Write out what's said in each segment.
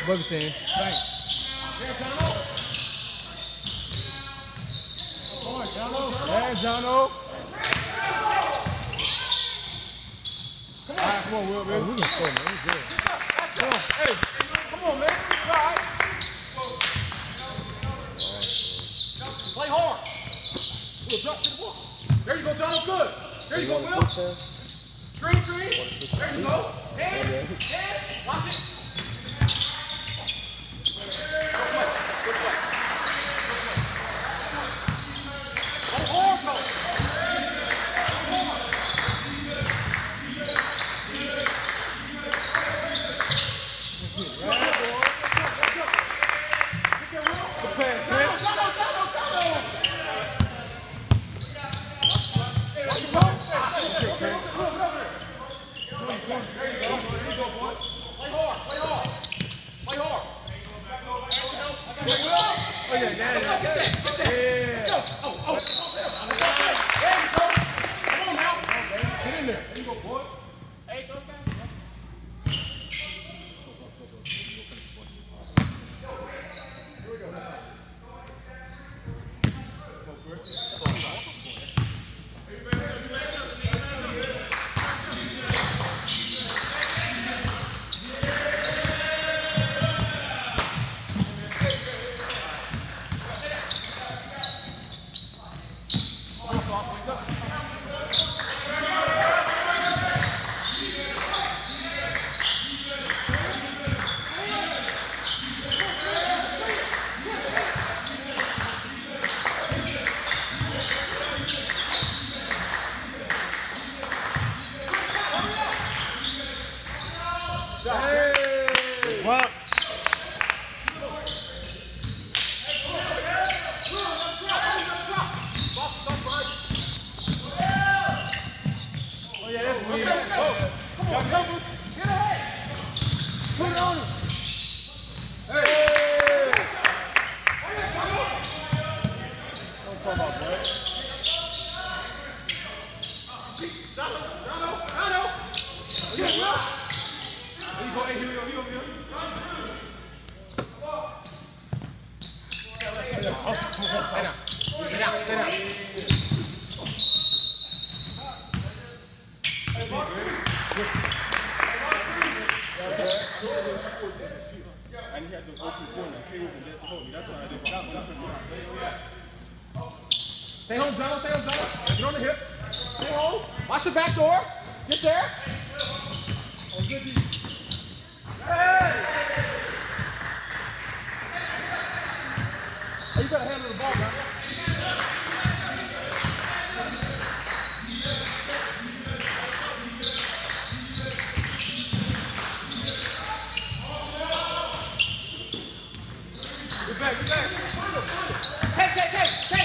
Boogie team. Thanks. Yeah, Jono. Alright, come on, Will, man. We can score, man. We good. Come on, hey, come on, man. All right. Play hard. Will, drop to the ball. There you go, Jono. Good. There you go, Will. Screen. There you go. Hands. Watch it. Good play. Play hard, though. Stay home, John. Get on the hip. Stay home. Watch the back door. Get there. Oh, good D. Hey! Oh, you better handle the ball, man. Get back. Take.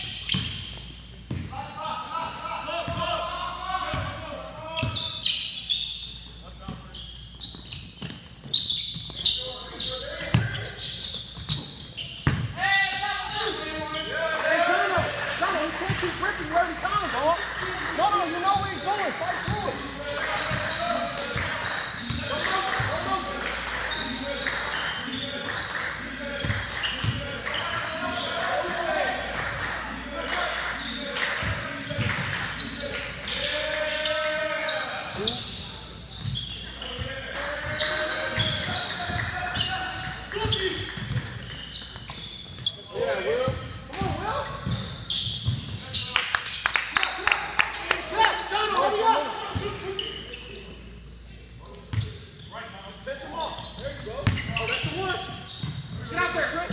Where he comes, dog. No, you know where he's going. Fight through it. Yeah, Will. Get out there, Chris.